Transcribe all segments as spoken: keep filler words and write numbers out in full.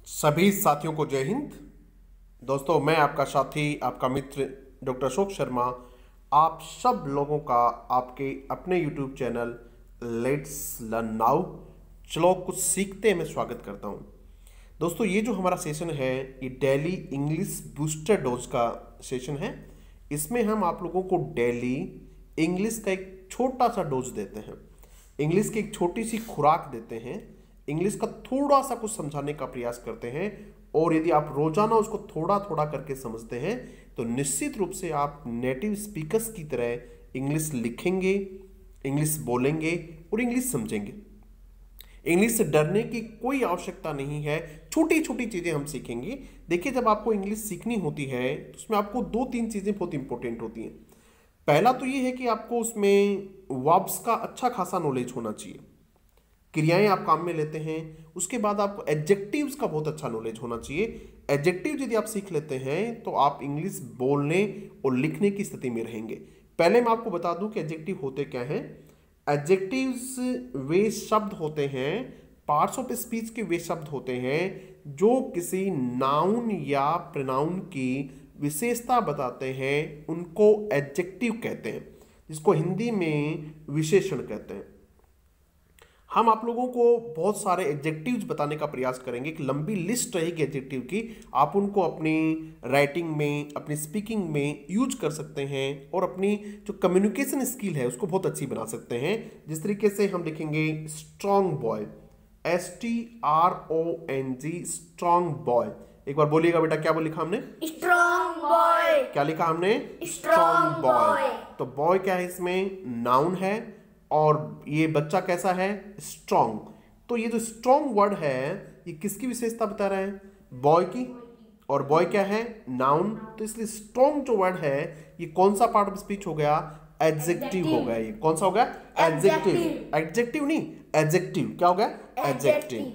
सभी साथियों को जय हिंद। दोस्तों, मैं आपका साथी, आपका मित्र डॉक्टर अशोक शर्मा आप सब लोगों का आपके अपने YouTube channel let's learn now चलो कुछ सीखते में स्वागत करता हूं। दोस्तों, ये जो हमारा सेशन है ये डेली इंग्लिश बूस्टर डोज का सेशन है। इसमें हम आप लोगों को डेली इंग्लिश का एक छोटा सा डोज देते हैं, इंग्लिश की एक छोटी सी खुराक देते हैं, इंग्लिश का थोड़ा सा कुछ समझाने का प्रयास करते हैं। और यदि आप रोजाना उसको थोड़ा थोड़ा करके समझते हैं तो निश्चित रूप से आप नेटिव स्पीकर्स की तरह इंग्लिश लिखेंगे, इंग्लिश बोलेंगे और इंग्लिश समझेंगे। इंग्लिश से डरने की कोई आवश्यकता नहीं है, छोटी छोटी चीजें हम सीखेंगे। देखिए, जब आपको इंग्लिश सीखनी होती है तो उसमें आपको दो तीन चीजें बहुत इंपॉर्टेंट होती हैं। पहला तो ये है कि आपको उसमें वर्ब्स का अच्छा खासा नॉलेज होना चाहिए, क्रियाएं आप काम में लेते हैं। उसके बाद आपको एडजेक्टिव्स का बहुत अच्छा नॉलेज होना चाहिए। एडजेक्टिव यदि आप सीख लेते हैं तो आप इंग्लिश बोलने और लिखने की स्थिति में रहेंगे। पहले मैं आपको बता दूं कि एडजेक्टिव होते क्या हैं। एडजेक्टिव्स वे शब्द होते हैं, पार्ट्स ऑफ स्पीच के वे शब्द होते हैं जो किसी नाउन या प्रोनाउन की विशेषता बताते हैं, उनको एडजेक्टिव कहते हैं, जिसको हिंदी में विशेषण कहते हैं। हम आप लोगों को बहुत सारे एडजेक्टिव्स बताने का प्रयास करेंगे, एक लंबी लिस्ट रहेगी एडजेक्टिव की। आप उनको अपनी राइटिंग में, अपनी स्पीकिंग में यूज कर सकते हैं और अपनी जो कम्युनिकेशन स्किल है उसको बहुत अच्छी बना सकते हैं। जिस तरीके से हम लिखेंगे strong boy, S T R O N G, strong boy. एक बार बोलिएगा बेटा, क्या बोल लिखा हमने? Strong boy. क्या लिखा हमने? Strong boy. तो बॉय क्या है? इसमें नाउन है और ये बच्चा कैसा है? स्ट्रॉन्ग। तो ये जो स्ट्रॉन्ग वर्ड है ये किसकी विशेषता बता रहा है? बॉय की। और बॉय क्या है? नाउन। तो इसलिए स्ट्रॉन्ग जो वर्ड है ये कौन सा पार्ट ऑफ स्पीच हो गया? एडजेक्टिव हो गया। ये कौन सा हो गया? एडजेक्टिव। एडजेक्टिव नहीं, एडजेक्टिव। क्या हो गया? एडजेक्टिव।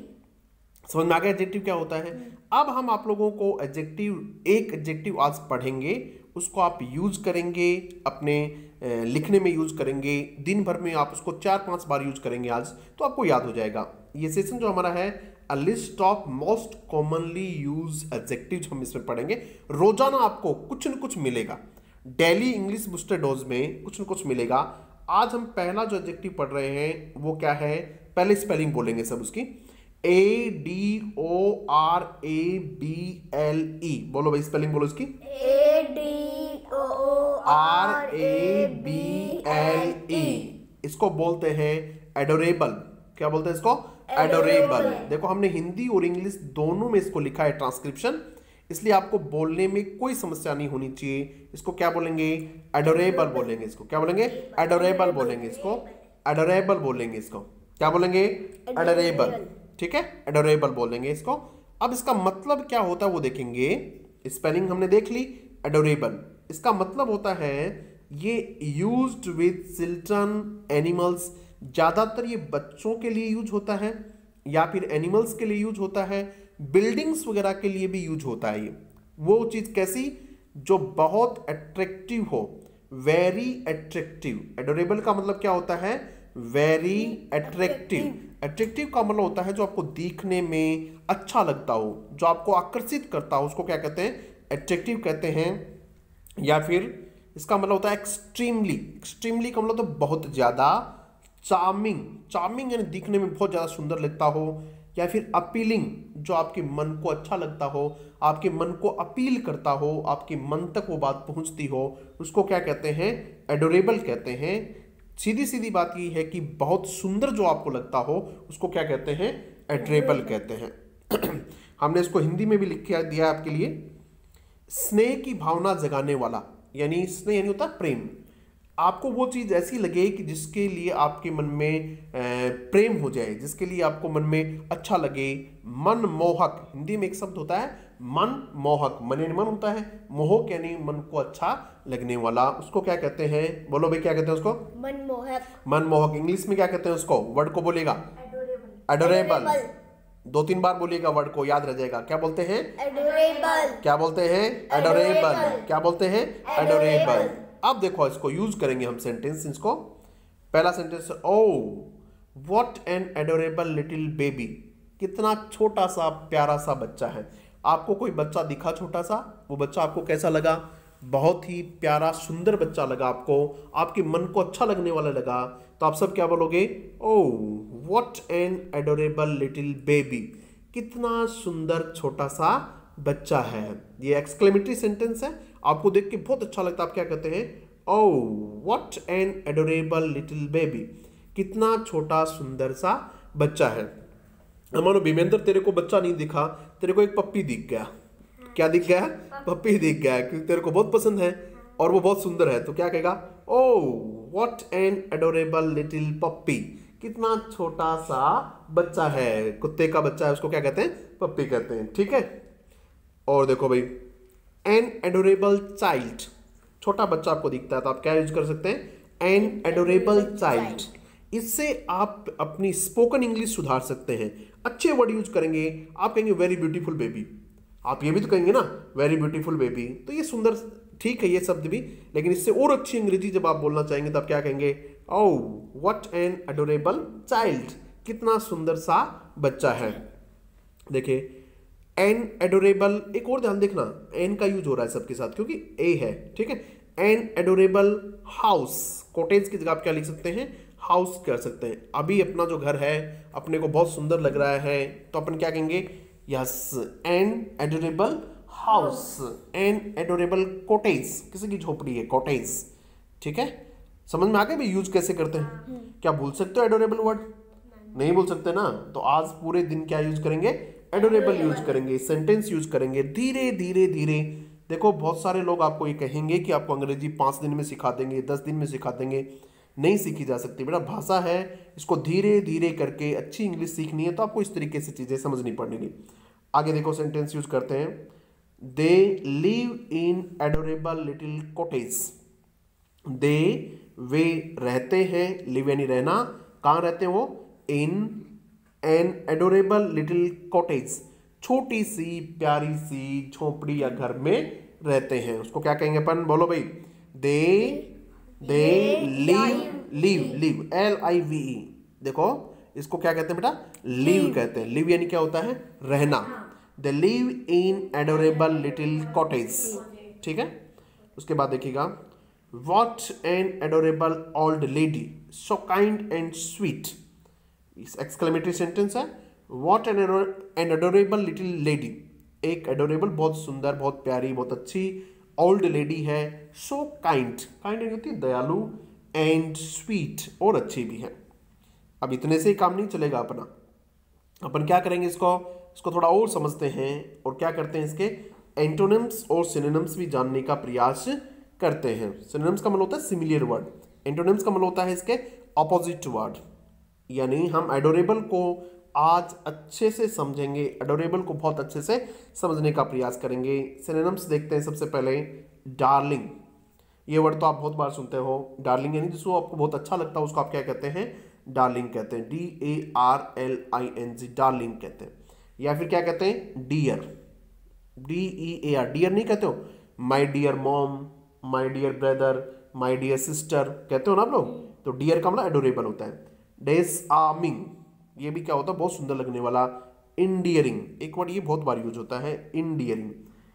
समझ में आ गया एडजेक्टिव क्या होता है? अब हम आप लोगों को एडजेक्टिव, एक एडजेक्टिव आज पढ़ेंगे, उसको आप यूज करेंगे, अपने लिखने में यूज करेंगे। दिन भर में आप उसको चार पांच बार यूज करेंगे आज, तो आपको याद हो जाएगा। ये सेशन जो हमारा है a list of most commonly use adjectives हम इसमें पढ़ेंगे। रोजाना आपको कुछ न कुछ मिलेगा, डेली इंग्लिश बूस्टर डोज में कुछ न कुछ मिलेगा। आज हम पहला जो एडजेक्टिव पढ़ रहे हैं वो क्या है? पहले स्पेलिंग बोलेंगे सब उसकी। A D O R A B L E. बोलो भाई, स्पेलिंग बोलो इसकी। A D O R A B L E. इसको बोलते हैं एडोरेबल। क्या बोलते हैं इसको? एडोरेबल। देखो, हमने हिंदी और इंग्लिश दोनों में इसको लिखा है ट्रांसक्रिप्शन, इसलिए आपको बोलने में कोई समस्या नहीं होनी चाहिए। इसको क्या बोलेंगे? एडोरेबल बोलेंगे। इसको क्या बोलेंगे? एडोरेबल बोलेंगे। इसको एडोरेबल बोलेंगे। इसको क्या बोलेंगे? एडोरेबल। ठीक है, एडोरेबल बोलेंगे इसको। अब इसका मतलब क्या होता है वो देखेंगे। स्पेलिंग हमने देख ली, एडोरेबल। इसका मतलब होता है ये यूज्ड विद चिल्ड्रन, एनिमल्स। ज्यादातर ये बच्चों के लिए यूज होता है या फिर एनिमल्स के लिए यूज होता है, बिल्डिंग्स वगैरह के लिए भी यूज होता है। ये वो चीज कैसी? जो बहुत अट्रैक्टिव हो, वेरी अट्रैक्टिव। एडोरेबल का मतलब क्या होता है? Very attractive. अट्रैक्टिव का मतलब होता है जो आपको दिखने में अच्छा लगता हो, जो आपको आकर्षित करता हो, उसको क्या कहते हैं? अट्रैक्टिव कहते हैं। या फिर इसका मतलब होता है एक्सट्रीमली। एक्सट्रीमली का मतलब तो बहुत ज्यादा। चार्मिंग, चार्मिंग यानी दिखने में बहुत ज्यादा सुंदर लगता हो। या फिर अपीलिंग, जो आपके मन को अच्छा लगता हो, आपके मन को अपील करता हो, आपके मन तक वो बात पहुंचती हो, उसको क्या कहते हैं? एडोरेबल कहते हैं। सीधी सीधी बात ये है कि बहुत सुंदर जो आपको लगता हो उसको क्या कहते हैं? एडोरेबल कहते हैं। हमने इसको हिंदी में भी लिख के दिया आपके लिए। स्नेह की भावना जगाने वाला, यानी स्नेह यानी होता है प्रेम। आपको वो चीज ऐसी लगे कि जिसके लिए आपके मन में प्रेम हो जाए, जिसके लिए आपको मन में अच्छा लगे। मन मोहक, हिंदी में एक शब्द होता है मन मोहक। मन यानी मन होता है, मोहक यानी मन को अच्छा लगने वाला। उसको क्या कहते हैं? बोलो भाई, क्या कहते हैं उसको? मनमोहक। मनमोहक। इंग्लिश में क्या कहते हैं उसको? वर्ड को बोलेगा एडोरेबल। दो तीन बार बोलिएगा, वर्ड को याद रह जाएगा। क्या बोलते हैं? एडोरेबल। क्या बोलते हैं? एडोरेबल। क्या बोलते हैं? एडोरेबल। अब देखो, इसको यूज करेंगे हम सेंटेंस। इसको पहला sentence, oh what an adorable little baby. कितना छोटा सा प्यारा सा बच्चा है। आपको कोई बच्चा दिखा छोटा सा, वो बच्चा आपको कैसा लगा? बहुत ही प्यारा सुंदर बच्चा लगा आपको, आपके मन को अच्छा लगने वाला लगा, तो आप सब क्या बोलोगे? Oh what an adorable little baby, कितना सुंदर छोटा सा बच्चा है। ये एक्सक्लेमेटरी सेंटेंस है, आपको देख के बहुत अच्छा लगता है, आप क्या कहते हैं? Oh what an adorable little baby, कितना छोटा सुंदर सा बच्चा है। मानो भीमेंद्र तेरे को बच्चा नहीं दिखा, तेरे को एक पप्पी दिख गया। क्या दिख गया? पप्पी दिख गया, क्योंकि तेरे को बहुत पसंद है और वो बहुत सुंदर है, तो क्या कहेगा? Oh what an adorable little puppy, कितना छोटा सा बच्चा है। कुत्ते का बच्चा है, उसको क्या कहते हैं? पप्पी कहते हैं। ठीक है। और देखो भाई, एन एडोरेबल चाइल्ड, छोटा बच्चा आपको दिखता है तो आप क्या यूज कर सकते हैं? An adorable child. इससे आप अपनी स्पोकन इंग्लिश सुधार सकते हैं, अच्छे वर्ड यूज करेंगे। आप कहेंगे वेरी ब्यूटीफुल बेबी, आप ये भी तो कहेंगे ना, वेरी ब्यूटीफुल बेबी, तो ये सुंदर, ठीक है ये शब्द भी, लेकिन इससे और अच्छी अंग्रेजी जब आप बोलना चाहेंगे तो आप क्या कहेंगे? Oh what an adorable child, कितना सुंदर सा बच्चा है। देखिए एन एडोरेबल, एक और ध्यान देखना, एन का यूज हो रहा है सबके साथ क्योंकि ए है। ठीक है। एन एडोरेबल हाउस, कॉटेज की जगह आप क्या लिख सकते हैं? हाउस कर सकते हैं। अभी अपना जो घर है अपने को बहुत सुंदर लग रहा है, तो अपन क्या कहेंगे? Yes an adorable house, an adorable cottage, किसी की झोपड़ी है कॉटेज। ठीक है, समझ में आ गया भाई यूज कैसे करते हैं? क्या भूल सकते हो एडोरेबल वर्ड? नहीं भूल सकते ना, तो आज पूरे दिन क्या यूज करेंगे? एडोरेबल यूज करेंगे, सेंटेंस यूज करेंगे, धीरे धीरे धीरे। देखो बहुत सारे लोग आपको ये कहेंगे कि आपको अंग्रेजी पाँच दिन में सिखा देंगे, दस दिन में सिखा देंगे, नहीं सीखी जा सकती बेटा। भाषा है, इसको धीरे धीरे करके अच्छी इंग्लिश सीखनी है तो आपको इस तरीके से चीज़ें समझनी पड़ेंगी। आगे देखो सेंटेंस यूज करते हैं। They live in adorable little cottage, they वे रहते हैं, लिव यानी रहना, कहाँ रहते हैं वो? In an adorable little cottage, छोटी सी प्यारी सी झोपड़ी या घर में रहते हैं, उसको क्या कहेंगे अपन? बोलो भाई। They they live, live live L I V E, देखो इसको क्या कहते हैं बेटा? लिव कहते हैं। लिव यानी क्या होता है? रहना। They live in adorable little cottage. ठीक है। उसके बाद देखिएगा, what an adorable old lady, so kind and sweet, exclamatory sentence है। What an an adorable little lady, एक एडोरेबल बहुत सुंदर, बहुत प्यारी, बहुत अच्छी ओल्ड लेडी है। सो काइंड, काइंड होती है दयालु, एंड स्वीट, और अच्छी भी है। अब इतने से ही काम नहीं चलेगा अपना, अपन क्या करेंगे? इसको इसको थोड़ा और समझते हैं और क्या करते हैं? इसके एंटोनिम्स और सिनोनिम्स भी जानने का प्रयास करते हैं। सिनोनिम्स का मतलब होता है सिमिलर वर्ड, एंटोनिम्स का मतलब होता है इसके ऑपोजिट वर्ड। यानी हम एडोरेबल को आज अच्छे से समझेंगे, एडोरेबल को बहुत अच्छे से समझने का प्रयास करेंगे। सिनोनिम्स देखते हैं। सबसे पहले डार्लिंग, ये वर्ड तो आप बहुत बार सुनते हो। डार्लिंग यानी जिसको आपको बहुत अच्छा लगता है उसको आप क्या कहते हैं? डार्लिंग कहते हैं। D A R L I N G, darling कहते हैं। या फिर क्या कहते हैं? Dear, D E A R, dear नहीं कहते हो? My dear mom, my dear brother, my dear sister कहते हो ना आप लोग, तो डियर का मतलब एडोरेबल होता है। डिसआर्मिंग, ये भी क्या होता है? बहुत सुंदर लगने वाला। इंडियरिंग, एक वर्ड ये बहुत बार यूज होता है, endearing,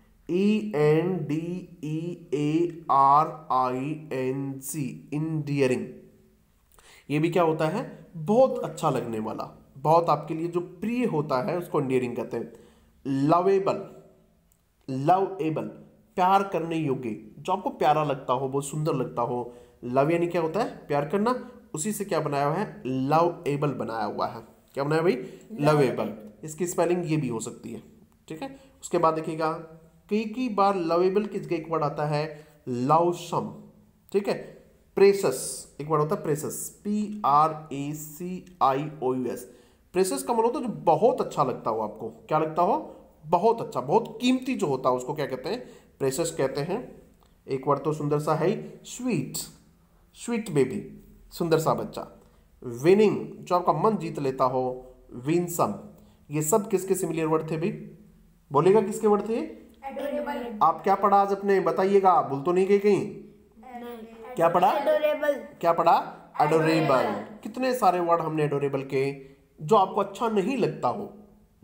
E N D E A R I N C, endearing. ये भी क्या होता है? बहुत अच्छा लगने वाला, बहुत आपके लिए जो प्रिय होता है उसको इंडियरिंग कहते हैं। लवेबल, लवेबल, प्यार करने योग्य, जो आपको प्यारा लगता हो, बहुत सुंदर लगता हो। लव यानी क्या होता है? प्यार करना, उसी से क्या बनाया हुआ है? लवेबल बनाया हुआ है। क्या बनाया भाई? लवेबल। इसकी स्पेलिंग ये भी हो सकती है। ठीक है। उसके बाद देखिएगा, कई कई बार लवेबल की जगह एक वर्ड आता है लवसम। ठीक है। प्रेसस, एक वर्ड होता है precious, P R A C I O U S. Precious का मतलब होता है जो बहुत अच्छा लगता हो आपको। क्या लगता हो? बहुत अच्छा, बहुत कीमती जो होता है उसको क्या कहते हैं? प्रेसस कहते हैं। एक वर्ड तो सुंदर सा है, स्वीट, स्वीट बेबी, सुंदर सा बच्चा। विनिंग, जो आपका मन जीत लेता हो, विनसम। ये सब किसके सिमिलर वर्ड थे भाई? बोलेगा किसके वर्ड थे? एडोरेबल। आप क्या पढ़ा आज अपने, बताइएगा, भूल तो नहीं गई कहीं? क्या पढ़ा? एडोरेबल। क्या पढ़ा? एडोरेबल। कितने सारे वर्ड हमने एडोरेबल के, जो आपको अच्छा नहीं लगता हो,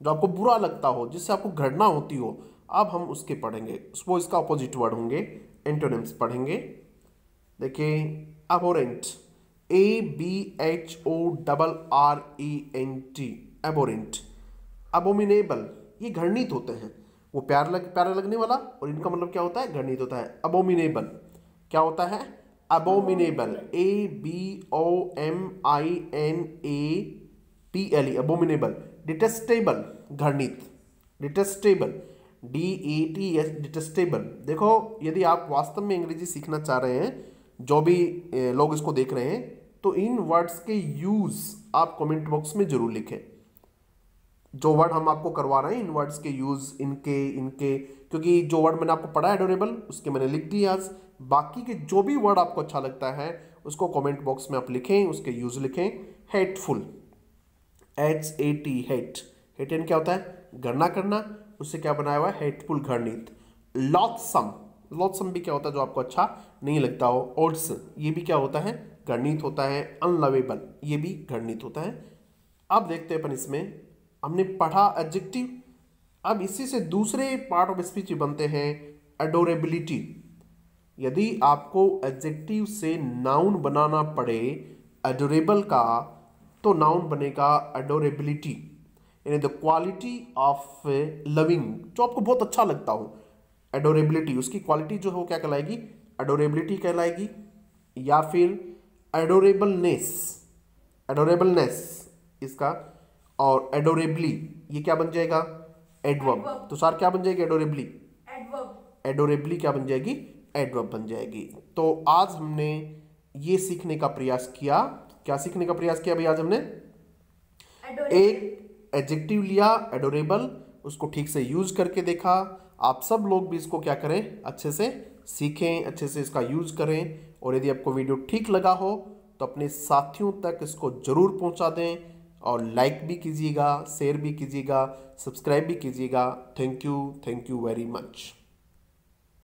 जो आपको बुरा लगता हो, जिससे आपको घृणा होती हो, अब हम उसके पढ़ेंगे। वो इसका अपोजिट वर्ड होंगे, एंटोनिम्स पढ़ेंगे। देखिए abhorrent, A B H O double R E N T, abhorrent. Abominable, ये घृणित होते हैं, वो प्यार लग प्यारा लगने वाला, और इनका मतलब क्या होता है, घृणित होता है। अबोमिनेबल क्या होता है, abominable, A B O M I N A P L E, abominable. Detestable, घृणित, detestable, D A T S, detestable. देखो यदि आप वास्तव में अंग्रेजी सीखना चाह रहे हैं, जो भी लोग इसको देख रहे हैं, तो इन वर्ड्स के यूज आप कमेंट बॉक्स में जरूर लिखें। जो वर्ड हम आपको करवा रहे हैं, इन वर्ड्स के यूज, इनके इनके क्योंकि जो वर्ड मैंने आपको पढ़ा है एडोरेबल, उसके मैंने लिख दिया आज। बाकी के जो भी वर्ड आपको अच्छा लगता है उसको कमेंट बॉक्स में आप लिखें, उसके यूज लिखें। Hateful, H A T, hate, hate क्या होता है, घृणा करना, उससे क्या बनाया हुआ है, हेटफुल, घृणित। लॉथसम, लॉथसम भी क्या होता है, जो आपको अच्छा नहीं लगता हो। ओड्स, ये भी क्या होता है, घृणित होता है। अनलवेबल, ये भी घृणित होता है। अब देखते हैं अपन इसमें, हमने पढ़ा एडजेक्टिव, अब इसी से दूसरे पार्ट ऑफ स्पीच बनते हैं एडोरेबिलिटी। यदि आपको एडजेक्टिव से नाउन बनाना पड़े एडोरेबल का, तो नाउन बनेगा एडोरेबिलिटी, यानी द क्वालिटी ऑफ लविंग, जो आपको बहुत अच्छा लगता हो। एडोरेबिलिटी, उसकी क्वालिटी जो हो क्या कहलाएगी, एडोरेबिलिटी कहलाएगी, या फिर एडोरेबलनेस, एडोरेबलनेस इसका, और एडोरेबली ये क्या बन जाएगा, एडवर्ब। तो सर क्या बन जाएगी, एडोरेबली, एडवर्ब, एडोरेबली क्या बन जाएगी, एडवर्ब बन जाएगी। तो आज हमने ये सीखने का प्रयास किया, क्या सीखने का प्रयास किया भाई, आज हमने एक एडजेक्टिव लिया एडोरेबल, उसको ठीक से यूज करके देखा। आप सब लोग भी इसको क्या करें, अच्छे से सीखें, अच्छे से इसका यूज करें। और यदि आपको वीडियो ठीक लगा हो तो अपने साथियों तक इसको जरूर पहुंचा दें, और लाइक भी कीजिएगा, शेयर भी कीजिएगा, सब्सक्राइब भी कीजिएगा। Thank you, thank you very much.